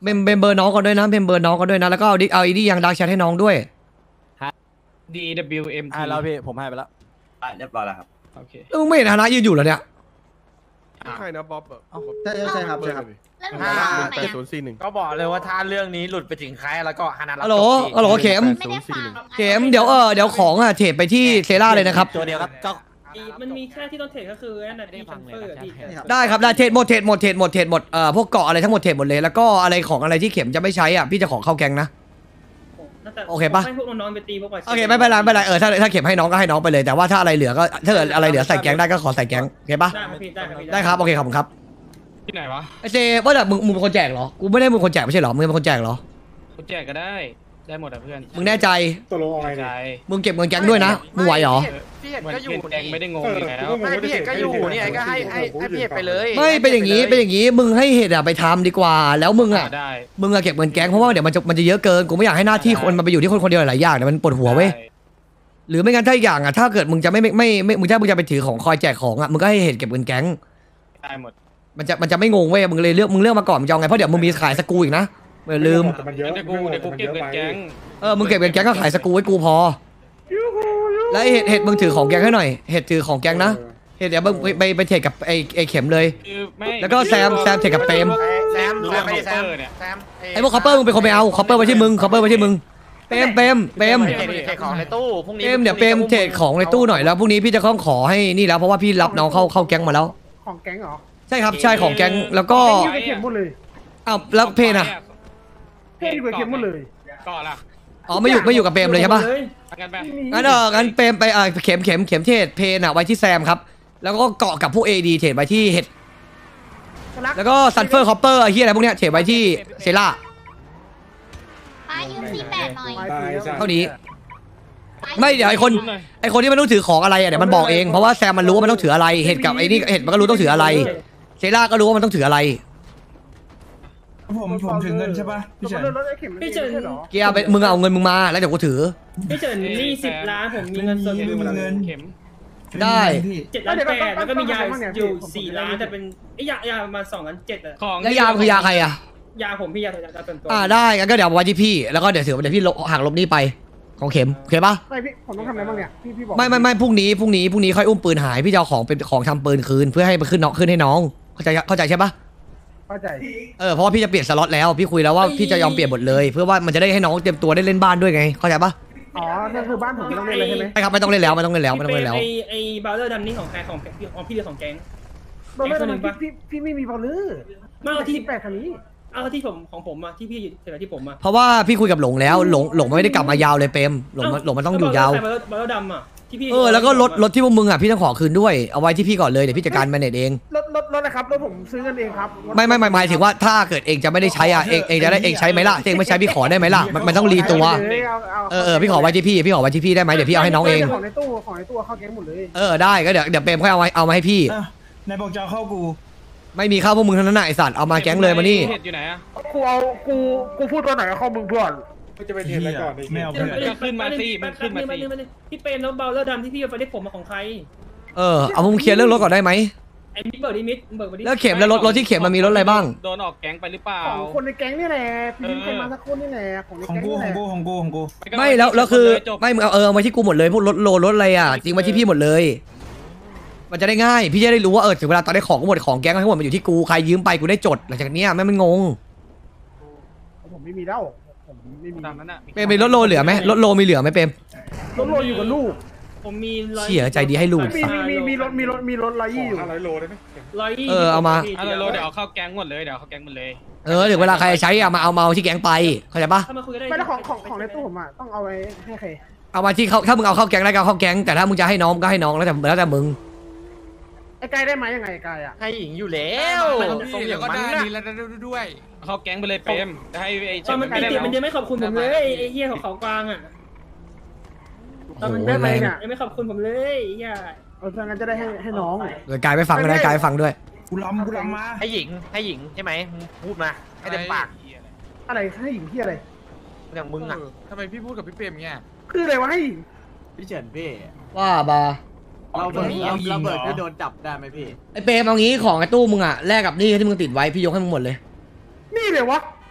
เบอร์น้องก่อนด้วยนะเบอร์น้องก่อนด้วยนะแล้วก็เอาอีดี้ยังดักแชทให้น้องด้วย DWM แล้วพี่ผมให้ไปแล้วเรียบร้อยแล้วครับโอเคมึงไม่เห็นฐานะยืนอยู่เหรอเนี่ยใช่นะบ๊อบใช่ครับใช่ครับ 801 ก็บอกเลยว่าถ้าเรื่องนี้หลุดไปถึงใครแล้วก็ฮานาฮัลโหลเข็มไม่ได้ฟังเข็มเดี๋ยวของเทรดไปที่เซร่าเลยนะครับตัวเดียวครับก็มันมีแค่ที่ต้องเทรดก็คือนั่นน่ะที่ซันเฟอร์ที่ได้ครับได้เทรดหมดพวกเกาะอะไรทั้งหมดเทรดหมดเลยแล้วก็อะไรของอะไรที่เข็มจะไม่ใช้อ่ะพี่จะขอเข้าแก๊งนะโอเคปะให้พวกน้องๆไปตีพวกโอเคไม่เป็นไรถ้าเข็มให้น้องก็ให้น้องไปเลยแต่ว่าถ้าอะไรเหลือก็ถ้าเกิดอะไรเหลือใส่แก๊งได้ก็ขอใส่แก๊งโอเคปะได้ครับพี่ได้ครับพี่ได้ครับโอเคขอบคุณครับที่ไหนวะไอเจว่าแต่มึงเป็นคนแจกเหรอกูไม่ได้มึงคนแจกไม่ใช่เหรอมึงเป็นคนแจกเหรอกูแจกก็ได้หมดอ่ะเพื่อนมึงแน่ใจตัวลงอะไรใจมึงเก็บเงินแก๊งด้วยนะมึงไหวเหรอพี่เห็นเหมือนก็อยู่แดงไม่ได้งงอยู่แล้วไม่พี่เห็นก็อยู่นี่ไงก็ให้พี่เห็นไปเลยไม่เป็นอย่างนี้มึงให้เหตุอะไปทำดีกว่าแล้วมึงอะได้มึงอะเก็บเงินแก๊งเพราะว่าเดี๋ยวมันจะเยอะเกินกูไม่อยากให้หน้าที่คนมันไปอยู่ที่คนเดียวหลายอย่างเนี่ยมันปวดหัวเว้ยหรือไม่งั้นถ้าอีกอย่างอะถ้าเกิดมึงจะไม่มึงจะไปถือของคอยแจกของอะมึงก็ให้เหตุเก็บเงินแก๊งได้หมดมันจะไม่งงเว้ยมึงเลยเลือกมาก่อนมึงจะเอาไงเพราะเดี๋ยวมึงมีขายสกูอีกนะอย่าลืมมันเยอะเดี๋ยวกูเก็บเงินแก๊งมึงเก็บเงินแก๊งก็ขายสกูให้กูพอแล้วเหตุมึงถือของแก๊งให้หน่อยเหตุถือของแก๊งนะเหตุเดี๋ยวมึงไปเทรดกับไอ้เข็มเลยคือไม่แล้วก็แซมเทรดกับเปรมแซมไอ้พวกคัพเปอร์มึงเป็นคนไปเอาคัพเปอร์ไว้ที่มึงเปรมเทของในตู้พรุ่งนี้เดี๋ยวเปรมเทรดของในตู้หน่อยแล้วพรุ่งนี้พี่จะขอให้นี่แล้วเพราะว่าพี่รับน้องเข้าแก๊งมาแล้วของแก๊งเหรอใช่ครับใช่ของแก๊งแล้วก็ไปเข็มหมดเลยอ้าวแล้วเพนอะเพ่ไปเข็มหมดเลยก่อนล่ะอ๋อไม่อยู่กับเปรมเลยใช่ปะงั้นไปงั้นเปรมไปเข็มเทรดเพนอะไว้ที่แซมครับแล้วก็เกาะกับพวก AD เทรดไว้ที่เห็ดแล้วก็ซันเฟอร์คอปเปอร์ไอ้เหี้ยอะไรพวกเนี้ยเทรดไว้ที่เซล่าป้ายืม48หน่อยเท่านี้ไม่เดี๋ยวไอคนที่มันต้องถือของอะไรอ่ะเดี๋ยวมันบอกเองเพราะว่าแซมมันรู้ว่ามันต้องถืออะไรเห็ดกับไอ้นี่เห็ดมันก็รู้ต้องถืออะไรเซล่าก็รู้ว่ามันต้องถืออะไรผมถึงเงินใช่ป่ะพี่เฉินพี่เฉินเกียร์ไปมึงเอาเงินมึงมาแล้วเดี๋ยวกูถือพี่เฉินนี่10 ล้านผมมีเงินสดอยู่เข็มได้ 7 ล้าน8แล้วก็มียาอยู่4 ล้านแต่เป็นไอ้ยาประมาณ2 ล้าน7อ่ะของแล้วยาคือยาใครอ่ะยาผมพี่ยาเต็มตัวได้งั้นก็เดี๋ยวเอาไว้ที่พี่แล้วก็เดี๋ยวพี่หักลบนี่ไปของเข็มโอเคปะไม่พี่ผมต้องทำอะไรบ้างเนี่ยพี่บอกไม่พรุ่งนี้ค่อยอุ้มปืนหายพี่จะเอาของเป็นของทำปืนคืนเพื่อให้ไปขึ้นให้น้องเข้าใจใช่ปะเข้าใจเพราะว่าพี่จะเปลี่ยนสล็อตแล้วพี่คุยแล้วว่าพี่จะยอมเปลี่ยนหมดเลยเพื่อว่ามันจะได้ให้น้องเตรียมตัวได้เล่นบ้านด้วยไงเข้าใจปะอ๋อนั่นคือบ้านผมต้องเล่นเลยใช่ไหมไม่ครับไม่ต้องเล่นแล้วไอ้บาเลอร์ดำนี่ของใครของพี่หรือของแก๊งโดนเล่นทำไมพี่ไม่มีบอลลือไม่เอาที่ 8คันนี้เอาที่ผมของผมอ่ะที่พี่อยู่ที่ผมอ่ะเพราะว่าพี่คุยกับหลงแล้วหลงไม่ได้กลับมายาวเลยเปรมหลงมันต้องอยู่ยาวบาเลอร์ดำอ่ะที่พี่แล้วก็รถที่พวกมึงอ่ะพี่ต้องขอคืนด้วยเอาไว้ที่พี่ก่อนเลยเดี๋ยวพี่จัดการแมเนจเองรถนะครับรถผมซื้อกันเองครับไม่หมายถึงว่าถ้าเกิดเองจะไม่ได้ใช้อ่ะเองจะได้เองใช้ไหมล่ะเองไม่ใช้พี่ขอได้ไหมล่ะมันต้องรีตัวพี่ขอไว้ที่พี่ได้ไหมเดี๋ยวพี่เอาให้น้องเองของในตู้เข้าแก๊งหมดเลยได้ก็เดี๋ยวเปรมค่อยเอามาให้พี่นายบอกจะเอาเข้ากูไม่มีข้าวพวกมึงทั้งนั้นไอสัตว์เอามาแก๊งเลยมานี่เห็ดอยู่ไหนอ่ะกูพูดตัวไหนเข้ามึงเพื่อนจะไปเทรดอะไรก่อนไม่เอาเพื่อนขึ้นมาสิมันขึ้นมาสิพี่เปรมแล้วบาเลอร์ดำที่พี่เอาไปได้ผมมาของใครเอามึงเคลียร์เรื่องรถก่อนได้ไหมไอ้มิดเบิร์ดมิดแล้วเข็มแล้วรถที่เข็มมันมีรถอะไรบ้างโดนออกแก๊งไปหรือเปล่าของคนในแก๊งนี่แหละพี่ใครมาสักคนนี่แหละของในของแก๊งกูนี่ขแหองละกูของกูไม่แล้วคือไม่มึงเอาไว้ที่กูหมดเลยพวกรถอะไรอ่ะจริงมาที่พี่หมดเลยมันจะได้ง่ายพี่จะได้รู้ว่าถึงเวลาตอนได้ของก็หมดของแก๊งทั้งหมดมันอยู่ที่กูใครยืมไปกูได้จดหลังจากนี้ไม่มันงงผมไม่มีแล้วผมไม่มีตามนั้นอ่ะเปรมมีรถโลเหลือไหมรถโลมีเหลือไหมเปรมรถโลอยู่กับลูกผมมีเชี่ยใจดีให้ลูกมีรถไล่อยู่ 100 โลได้ไหมเอามาอะไรโลเดี๋ยวเอาเข้าแก๊งหมดเลยเดี๋ยวเข้าแก๊งหมดเลยถึงเวลาใครใช้เอามาที่แก๊งไปเข้าใจปะถ้ามาคุยได้ไม่แล้วของในตู้ผมอ่ะต้องเอาไว้ให้ใครเอามาที่เขาถ้ามึงเอาเข้าแก๊งได้ก็เข้าแก๊งแต่ถ้ามึงจะให้น้องก็ให้น้องแล้วแต่มึงไอ้กายได้ไหมยังไงกายอ่ะให้หญิงอยู่แล้วทรงอย่างมันนะด้วยเข้าแก๊งไปเลยเปรมจะให้ไอ้ตอนมันติดมันยังไม่ขอบคุณผมเลยไอ้เหี้ยของเขากวางอ่ะตอนมันได้ไหมเนี่ยยังไม่ขอบคุณผมเลยไอ้เหี้ยงั้นจะได้ให้น้องโดยกายไม่ฟังก็ได้กายฟังด้วยกูล้ำมาให้หญิงใช่ไหมพูดมาให้เต็มปากอะไรให้หญิงที่อะไรอย่างมึงอ่ะทำไมพี่พูดกับพี่เปรมเงี้ยคืออะไรวะให้หญิงพี่เฉินพี่ว่าบาเราเบิดพี่โดนจับได้ไหมพี่ไอเปรมเอางี้ของไอตู้มึงอะแลกกับนี่ที่มึงติดไว้พี่ยกให้มึงหมดเลยนี่เลยวะ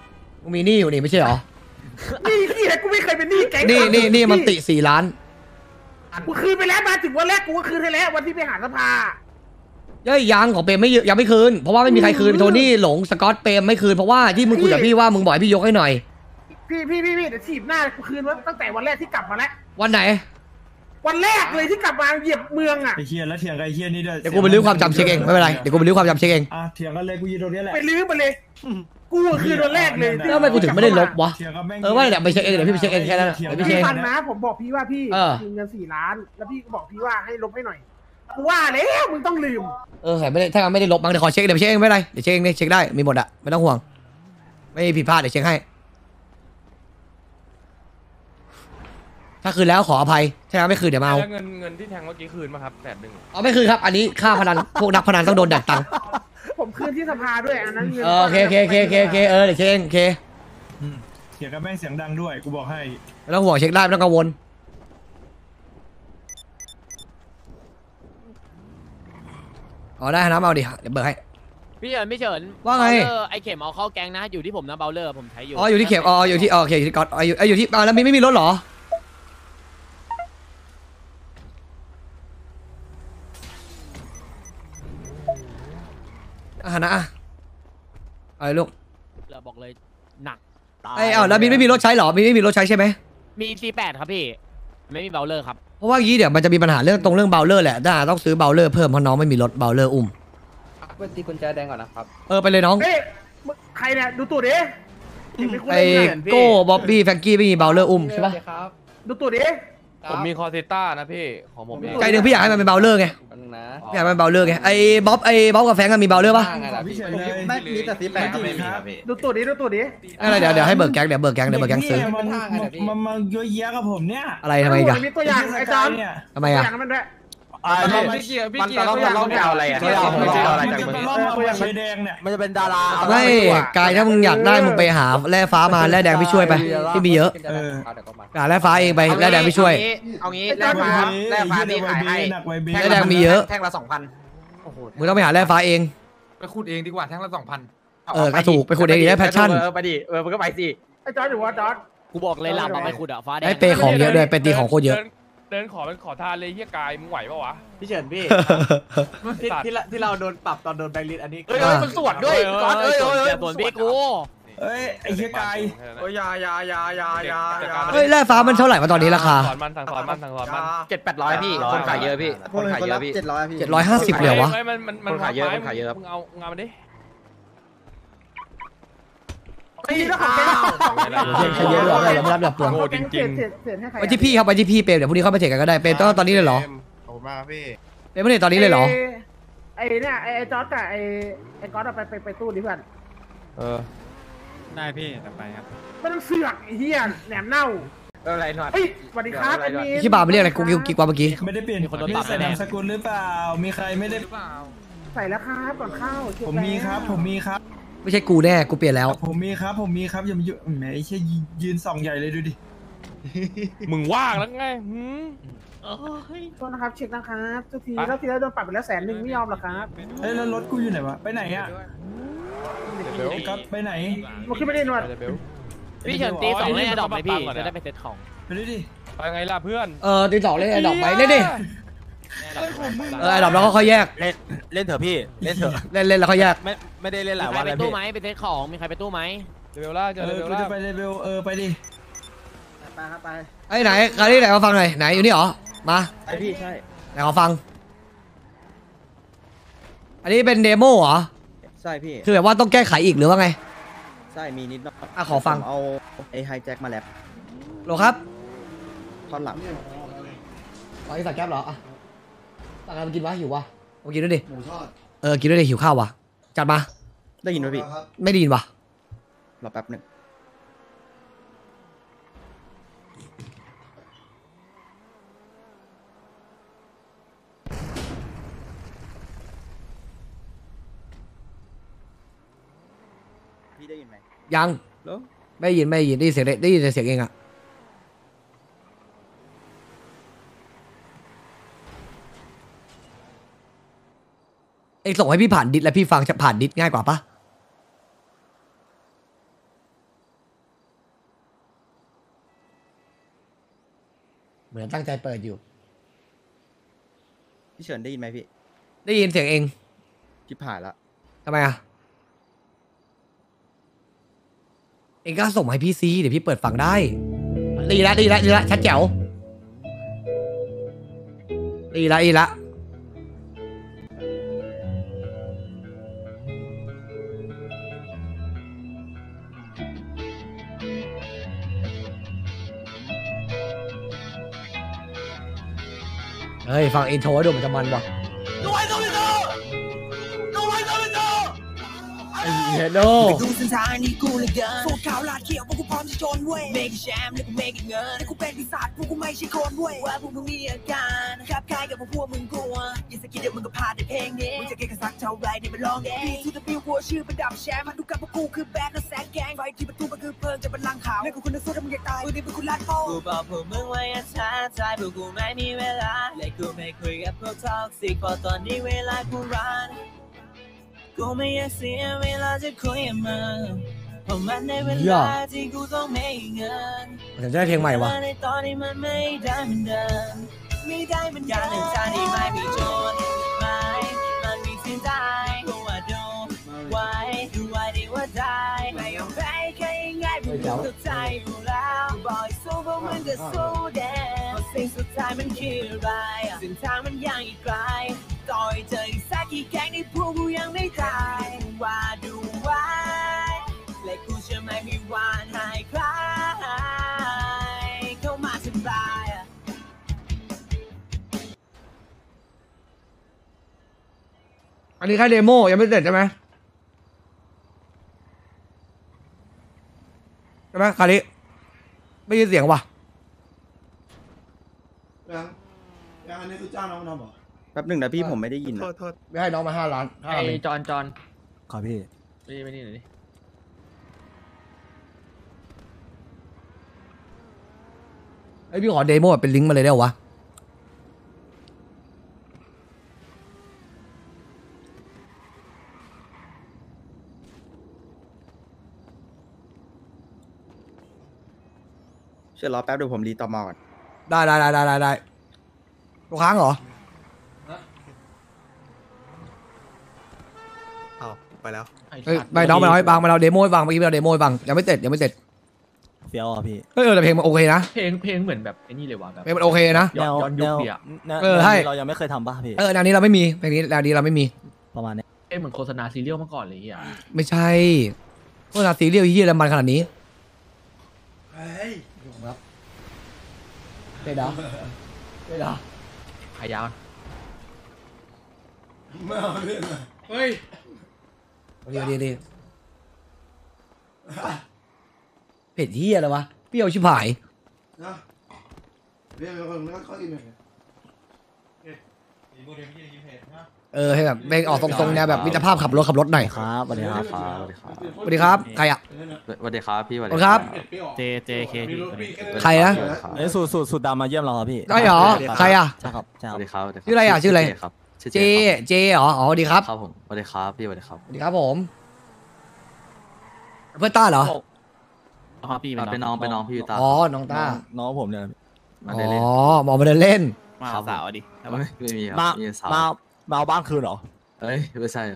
มึงมีหนี้อยู่นี่ไม่ใช่เหรอนี่ที่ไหนกูไม่เคยเป็นหนี้แก๊งนี่มันติ4 ล้านกูคืนไปแล้วมาถึงวันแรกกูก็คืนให้แล้ววันที่ไปหาสภาเย้ยยังของเปรมยังไม่คืนเพราะว่าไม่มีใครคืนโทนี่หลงสกอตเปรมไม่คืนเพราะว่าที่มึงคุยกับพี่ว่ามึงบอกให้พี่ยกให้หน่อยพี่เดี๋ยวถีบหน้ากูคืนว่าตั้งแต่วันแรกที่กลับมาแล้ววันไหนวันแรกเลยที่กลับมาเหยียบเมืองอ่ะไอ้เฮียแล้วเถียงกับไอ้เฮียนี่ด้วยเดี๋ยวกูไปรื้อความจำเช็คเองไม่เป็นไรเดี๋ยวกูไปรื้อความจำเช็คเองเถียงกันเลยกูยืนตรงนี้แหละไปลื้อมาเลย กูคืนวันแรกเลยแล้วทำไมกูถึงไม่ได้ลบวะเถียงกับแม่งว่าเดี๋ยวไปเช็คเองเดี๋ยวพี่ไปเช็คเองแค่นั้นเดี๋ยวพี่เช็คพี่เองฟันนะผมบอกพี่ว่าพี่เออคืนเงิน4 ล้าน แล้วพี่ก็บอกพี่ว่าให้ลบให้หน่อยกูว่าแล้วมึงต้องลืมไม่ได้ถ้าไม่ได้ลบมั้งเดี๋ยวขอเช็คเดี๋ยวเช็คเองไม่เป็นไรเดี๋ยวเช็คเองเช็คได้มีหมดอะไม่ต้องห่วงไม่ผิดพลาดเดี๋ยวเช็คให้ถ้าคืนแล้วขออภัยถ้าไม่คืนเดี๋ยวมาเอาเงินที่แทงเมื่อกี้คืนมาครับ100,000 เอาไม่คืนครับอันนี้ค่าพนันพวกนักพนันต้องโดนดักตังค์ผมคืนที่สภาด้วยอันนั้นเงินโอเคเดี๋ยวเช็คเองโอเคเถียงกับแม่งเสียงดังด้วยกูบอกให้ไม่ต้องห่วงเช็คได้ไม่ต้องกังวลอ๋อได้นะเอาดิเดี๋ยวเบิกให้พี่เฉินว่าไงไอเข็มเอาเข้าแก๊งนะอยู่ที่ผมนะเบลเลอร์ผมใช้อยู่อ๋ออยู่ที่เข็มอ๋ออยู่ที่โอเคอยู่ที่ก๊อตอยู่ที่แล้วไม่มีรถเหรอนะอะไรลูกเราบอกเลยหนักแล้วมินไม่มีรถใช้เหรอมินไม่มีรถใช้ใช่ไหมมี C8 ครับพี่ไม่มีเบลเลอร์ครับเพราะว่างี้เดี๋ยวมันจะมีปัญหาเรื่องเบลเลอร์แหละต้องซื้อเบลเลอร์เพิ่มเพราะน้องไม่มีรถเบลเลอร์อุ้มไปตีกุญแจแดงก่อนนะครับไปเลยน้องเฮ้ยใครเนี่ยดูตัวดิไอ้โก้บ๊อบบี้แฟรงกี้ไม่มีเบลเลอร์อุ้มใช่ปะดูตัวดิผมมีคอร์เซต้านะพี่ของผมเองใจหนึ่งพี่อยากให้มันเป็นเบลเลอร์ไงนะพี่อยากให้มันเบลเลอร์ไงไอ้บ๊อบกับแฟรงก์มีเบลเลอร์ปะพี่เฉินเลยไม่มีแต่สีแปดไม่มีครับดูตัวดิอะไรเดี๋ยวให้เบิกแก๊งเดี๋ยวเบิกแก๊งซื้อมันเยอะแยะกับผมเนี่ยอะไรทำไมอีกันมีตัวอย่างไอ้จอนเนี่ยทำไมตัวอ่ะอย่างมันด้วยพี่เกียร์ต้องไปเอาอะไรอ่ะเอาอะไรจากมึงตัวอย่างแดงเนี่ยมันจะเป็นดาราไม่กายถ้ามึงอยากได้มึงไปหาแร่ฟ้ามาแร่แดงพี่ช่วยไปที่มีเยอะหาแร่ฟ้าเองไปแร่แดงพี่ช่วยเอางี้แร่ฟ้าพี่ขายให้หนักไวเบแร่แดงมีเยอะแท่งละ 2,000 มึงต้องไปหาแร่ฟ้าเองไปขุดเองดีกว่าแท่งละ 2,000 ก็ถูกไปขุดเองได้แพชชั่นไปดิมึงก็ไปสิไอ้จอนอยู่วะจอนกูบอกเลยหลับไปขุดอะฟ้าแดงได้เปย์ของเยอะด้วยเป็นตีของโคตรเยอะเดินขอเป็นขอทานเลยเฮียกายมึงไหวปะวะพี่เฉินพี่ที่เราโดนปรับตอนโดนแบงค์ลิสอันนี้เฮ้ยมันสวดด้วยก่อนส่วนพี่กูเอ้ยไอ้เฮียกายโอ้ยยาเฮ้ยแร่ฟ้ามันเท่าไหร่วะตอนนี้ราคาสั่งสอนมัน700-800พี่คนขายเยอะพี่คนขายเยอะพี่ 750เลยเหรอวะมันขายเยอะมึงเอางานมาดิไอ้นี่แล้วของแกใครเยอะหรอไม่รับเปลืองจริงเศษให้ใครไว้ที่พี่ครับไว้ที่พี่เปรมเดี๋ยวพรุ่งนี้เข้ามาเทรดกันก็ได้เปรมต้องตอนนี้เลยเหรอขอบคุณมากพี่เปรมไม่ได้ตอนนี้เลยเหรอไอ้เนี่ยไอ้จอร์ดกับไอ้ก๊อตไปตู้ดิเพื่อนได้พี่ต่อไปครับไม่ต้องเสือกไอ้เหี้ยแหนมเน่าอะไรหน่อยเฮ้ยสวัสดีครับไอ้มีที่บาร์ไม่เรียกอะไรกูกิ๊กว่าเมื่อกี้ไม่ได้เปลี่ยนพี่ใส่นามสกุลหรือเปล่ามีใครไม่ได้ใส่แล้วครับก่อนเข้าผมมีครับไม่ใช่กูแน่กูเปลี่ยนแล้วผมมีครับอย่ามาแหมไอ้เชี่ยยืนส่องใหญ่เลยดูดิมึงว่างแล้วไงโทษนะครับเช็คนะครับทุกทีแล้วทีแล้วโดนปรับไปแล้ว100,000ไม่ยอมหรอครับเฮ้ยแล้วรถกูอยู่ไหนวะไปไหนอ่ะก็ไปไหนมันขึ้นไม่ได้นวดพี่เฉินตี2เลยดอกไหมพี่จะได้ไปเซ็ตของไปดูดิไปไงล่ะเพื่อนตีสองเล่นไอ้ดอกไปเล่นดิไอ้ดอกแล้วก็ค่อยแยกเล่นเถอะพี่เล่นเถอะเล่นแล้วค่อยแยกไม่ได้เล่นหมีลายใครวันไปแล้วตู้พี่ไหมไปเซ็ตของมีใครไปตู้ไหมเร็วล่าเจอเร็วกูล่าจะไปเลเวลไปดิไปครับไปไอ้ไหนใครที่ไหนมาฟังหน่อยไหนอยู่นี่เหรอมาไอพี่ใช่ไหนขอฟัง อันนี้เป็นเดโมเหรอใช่พี่คือแบบว่าต้องแก้ไขอีกหรือว่าไงใช่มีนิดหน่อยขอฟังเอาไอไฮแจ็คมาแลบโหลครับท่อนหลังขออีกสักแก๊ปเหรอสั่งอะไรมากินวะหิววะมากินด้วยดิกินด้วยดิหิวข้าววะจัดมาได้ยินไหมพี่ไม่ได้ยินวะรอแป๊บหนึ่งพี่ได้ยินไหมยังแล้วไม่ได้ยินได้ยินเสียงได้ยินแต่เสียงเองอะเองส่งให้พี่ผ่านดิสแล้วพี่ฟังจะผ่านดิสง่ายกว่าปะเหมือนตั้งใจเปิดอยู่พี่เฉินได้ยินไหมพี่ได้ยินเสียงเองชิบหายละทำไมอ่ะเองก็ส่งมาให้พี่ซีเดี๋ยวพี่เปิดฟังได้ดีละชัดแจ๋วดีละเฮ้ยฟังอินโทรดูมันจะมันว่ะไอ้เหี้ยโน่ดูเส้นทางนี้กูเลยเกินพวกขาวลาดเขียวพวกกูพร้อมจะโจนเว้ยเมกแชมป์แล้วกูเมกเงินแล้วกูเป็นปีศาจพวกกูไม่ใช่คนเว้ยว่าพวกมึงมีอาการคลับคล้ายกับพวกมึงกลัวยิ่งสกิดเดี๋ยวมึงก็พลาดในเพลงนี้มึงจะเก่งกันสักเท่าไรนี่มันร้องเองทูตะบิวหัวชื่อประดับแชมป์มาดูกับพวกกูคือแบกและแซงแกงไฟที่ประตูมันคือเพลิงจะเป็นลังขาวเล่นกับคุณนักสู้ถ้ามึงอยากตายมึงนี่เป็นคุณลาดโป้กูบอกพวกมึงไว้อย่าช้าใจพวกกูไม่มีเวลาและกูไม่คุยกับพวกท็อกซิกเพราะตอนนี้เวลากูรันกูไม่อยากเสียเวลาจะคุยกับมึงเพราะมันในเวลาที่กูต้องไม่เงินผมจะได้เพลงใหม่วะในตอนนี้มันไม่ได้เหมือนเดิมไม่ได้เหมือนกันหนึ่งทางที่ไม่มีโจทย์ไม่มันมีสิ่งใดเพราะว่าดูไว้ดูไว้ดีว่าได้ไม่ยอมแพ้แค่ง่ายๆพวกมึงเข้าใจอยู่แล้วบอกให้สู้พวกมึงก็สู้แน่เพราะสิ่งสุดท้ายมันคืออะไรสิ่งทางมันยังอีกไกลต่อยเจออีกสักกี่แข่งที่พวกกูยังไม่ตายว่าดูไว้และกูจะไม่มีวันให้ใครเข้ามาทำลายอันนี้แค่เดโมยังไม่เสร็จใช่ไหมคาริไม่ยินเสียงว่ะยังอันนี้คือจ้างน้องมาทำเหรอแป๊บหนึ่งนะพี่ผมไม่ได้ยินโทษไม่ให้น้องมา5 ล้านไอ้จอนขอพี่ไม่นี่หน่อยดิไอยพี่ขอเดโมแบบเป็นลิงก์มาเลยได้เหรอวะเชื่อรอแป๊บเดี๋ยวผมรีต่อมาก่อนได้ตัวค้างเหรอเอาไปแล้วเฮ้ยไม่น้องมาเอาให้บังมาเราเดโมให้บังเมื่อกี้เราเดโมให้บังยังไม่เสร็จเฟี้ยวอ่ะพี่เฮ้ยแต่เพลงมันโอเคนะเพลงเหมือนแบบไอ้นี่เลยว่ะแบบเพลงมันโอเคนะย้อนยุคเดียให้เรายังไม่เคยทำป่ะพี่แนวนี้เราไม่มีเพลงนี้แนวนี้เราไม่มีประมาณนี้เหมือนโฆษณาซีเรียลเมื่อก่อนเลยอ่ะไม่ใช่โฆษณาซีเรียลยี่อะไรมันขนาดนี้เฮ้ยเด็ดเหรอขายาวไม่เอาเรื่องเลยเฮ้ยดีเผ็ดยี่อะไรวะเปรี้ยวชิบหายนะเรื่องคนก็ข้ออินเลยให้แบบเพลงออกทรงๆแนวแบบมิตรภาพขับรถหน่อยครับสวัสดีครับสวัสดีครับใครอ่ะสวัสดีครับพี่สวัสดีครับ JK ใครนะไอ้สูตรดำมาเยี่ยมเราครับพี่ได้เหรอใครอ่ะใช่ครับใช่สครับวัสดีครับชื่ออะไรอ่ะชื่ออะไรครับเจเหรออ๋อดีครับครับผมสวัสดีครับพี่สวัสดีครับสวัสดีครับผมเพื่อนต้าเหรอพี่เป็นน้องพี่อยู่ตาอ๋อน้องต้าน้องผมเนี่ยมาอ๋เดินเล่นอหมอมาเดินเล่นมาสาวดิไม่มีครับมามีสาวมาเอาบ้านคืนเหรอเอ้ยไม่ใช่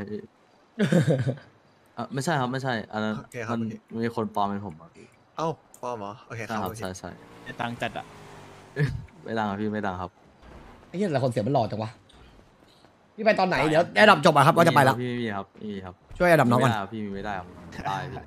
ไม่ใช่ครับไม่ใช่อันนั้นมันมีคนปลอมเป็นผมครับเอ้าป้อมเหรอโอเคใช่ครับใช่ตังจัดอ่ะไม่ดังครับพี่ไม่ดังครับไอ้เหี้ยแต่ละคนเสียงมันหล่อจังวะพี่ไปตอนไหนเดี๋ยวแอร์ดับจบอะครับก็จะไปแล้วพี่ไม่มีครับไม่มีครับช่วยแอร์ดับน้องก่อนพี่มีไม่ได้ครับตายพี่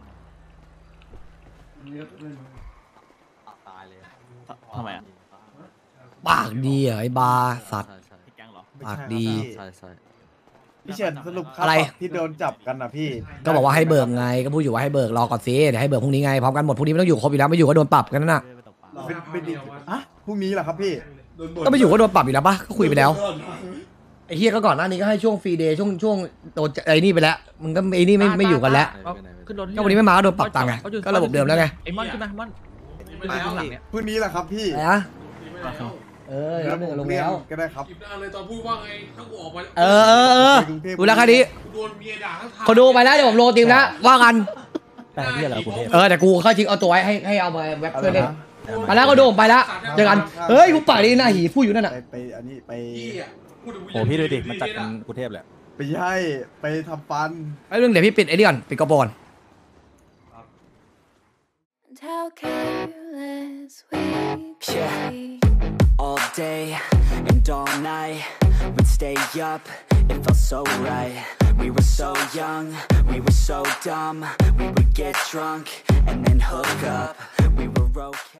ตายเลยทำไมอ่ะปากดีเหรอไอ้บาสัตว์ใช่แกงเหรอปากดีใช่พี่เฉินสรุปอะไรที่โดนจับกันนะพี่ก็บอกว่าให้เบิกไงก็พูดอยู่ว่าให้เบิกรอก่อนสิเดี๋ยวให้เบิกพรุ่งนี้ไงพร้อมกันหมดพรุ่งนี้ไม่ต้องอยู่ครบอยู่แล้วไม่อยู่ก็โดนปรับกันนั่นน่ะเป็นดีอะพรุ่งนี้เหรอครับพี่ก็ไม่อยู่ก็โดนปรับอยู่แล้วปะก็คุยไปแล้วไอ้เฮียก็ก่อนหน้านี้ก็ให้ช่วงฟรีเดย์ช่วงโดนไอ้นี่ไปแล้วมึงก็ไอ้นี่ไม่อยู่กันแล้วขึ้นรถก็วันนี้ไม่มาก็โดนปรับตังค์ไงก็ระบบเดิมแล้วไงไอ้ม่อนขึ้นมาม่อนข้างหลังเนี่ยพรุ่งนี้แหละครับพี่อะไรนะแล้วมึงลงแล้วก็ได้ครับเลยตอนพูดว่าไงถ้ากูออกไปดูแล้วแค่นี้โดนเมียด่าทั้งทางคนดูไปแล้วเดี๋ยวผมโลทีมแล้วว่ากันแต่ที่อะไรกรุงเทพแต่กูเข้าจริงเอาตัวให้เอามาแว็บเพื่อนเล่นไปแล้วก็โดมไปแล้วเจอกันเฮ้ยกูปากดีหน้าหีพูดอยู่นั่นน่ะไปอันนี้ไปโอ้พี่ดูดิมันจัดกันกรุงเทพเลยไปใช่ไปทำฟันไอ้เรื่องเดี๋ยวพี่ปิดไอ้นี่ก่อนปิดกระบอก All day and all night, we'd stay up, it felt so right. We were so young, we were so dumb, we would get drunk and then hook up, we were okay.